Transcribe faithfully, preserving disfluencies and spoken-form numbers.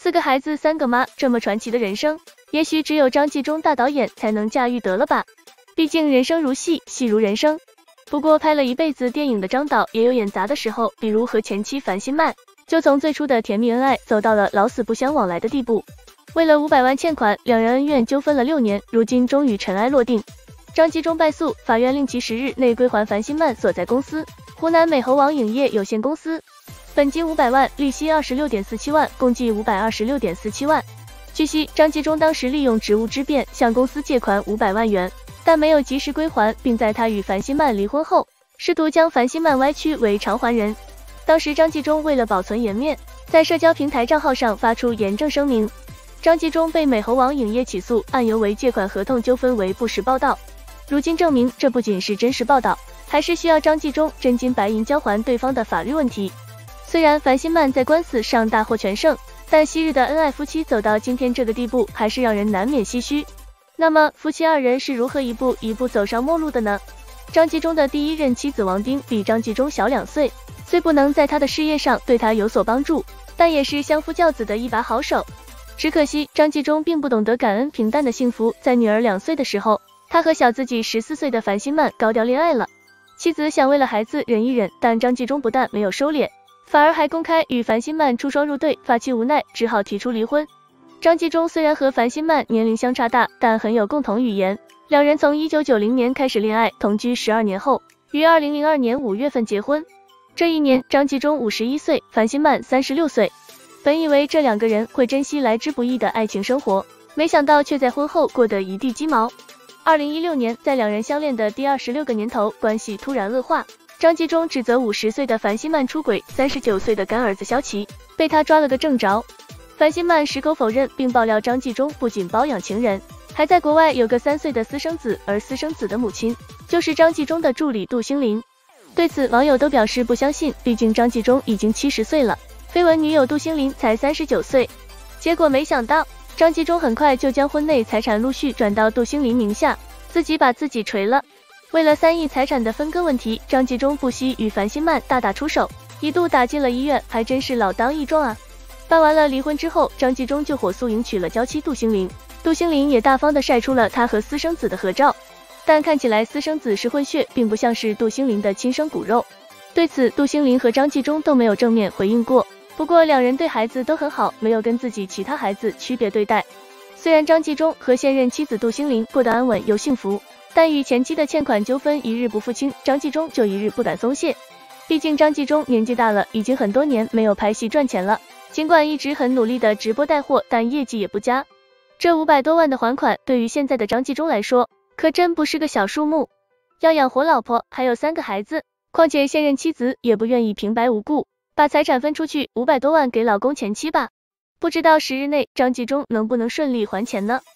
四个孩子三个妈，这么传奇的人生，也许只有张纪中大导演才能驾驭得了吧。毕竟人生如戏，戏如人生。不过拍了一辈子电影的张导也有演砸的时候，比如和前妻樊新曼，就从最初的甜蜜恩爱走到了老死不相往来的地步。为了五百万欠款，两人恩怨纠纷了六年，如今终于尘埃落定。张纪中败诉，法院令其十日内归还樊新曼所在公司湖南美猴王影业有限公司，本金五百万，利息二十六点四七万，共计五百二十六点四七万。据悉，张纪中当时利用职务之便向公司借款五百万元，但没有及时归还，并在他与樊新曼离婚后，试图将樊新曼歪曲为偿还人。当时张纪中为了保存颜面，在社交平台账号上发出严正声明。张纪中被美猴王影业起诉，案由为借款合同纠纷为不实报道。如今证明，这不仅是真实报道，还是需要张纪中真金白银交还对方的法律问题。虽然樊新曼在官司上大获全胜，但昔日的恩爱夫妻走到今天这个地步，还是让人难免唏嘘。那么夫妻二人是如何一步一步走上末路的呢？张纪中的第一任妻子王丁比张纪中小两岁，虽不能在他的事业上对他有所帮助，但也是相夫教子的一把好手。只可惜张纪中并不懂得感恩平淡的幸福，在女儿两岁的时候，他和小自己十四岁的樊新曼高调恋爱了。妻子想为了孩子忍一忍，但张纪中不但没有收敛，反而还公开与樊新曼出双入对，发妻无奈只好提出离婚。张纪中虽然和樊新曼年龄相差大，但很有共同语言。两人从一九九零年开始恋爱，同居十二年后，于二零零二年五月份结婚。这一年，张纪中五十一岁，樊新曼三十六岁。本以为这两个人会珍惜来之不易的爱情生活，没想到却在婚后过得一地鸡毛。二零一六年，在两人相恋的第二十六个年头，关系突然恶化。张纪中指责五十岁的樊新曼出轨，三十九岁的干儿子肖琪被他抓了个正着。樊新曼矢口否认，并爆料张纪中不仅包养情人，还在国外有个三岁的私生子，而私生子的母亲就是张纪中的助理杜兴林。对此，网友都表示不相信，毕竟张纪中已经七十岁了，绯闻女友杜兴林才三十九岁。结果没想到，张纪中很快就将婚内财产陆续转到杜兴林名下，自己把自己锤了。为了三亿财产的分割问题，张纪中不惜与樊新曼大打出手，一度打进了医院，还真是老当益壮啊。办完了离婚之后，张纪中就火速迎娶了娇妻杜兴林，杜兴林也大方的晒出了他和私生子的合照，但看起来私生子是混血，并不像是杜兴林的亲生骨肉。对此，杜兴林和张纪中都没有正面回应过，不过两人对孩子都很好，没有跟自己其他孩子区别对待。虽然张纪中和现任妻子杜兴林过得安稳又幸福，但与前妻的欠款纠纷一日不付清，张纪中就一日不敢松懈。毕竟张纪中年纪大了，已经很多年没有拍戏赚钱了，尽管一直很努力的直播带货，但业绩也不佳。这五百多万的还款对于现在的张纪中来说，可真不是个小数目，要养活老婆还有三个孩子，况且现任妻子也不愿意平白无故把财产分出去五百多万给老公前妻吧。不知道十日内张纪中能不能顺利还钱呢？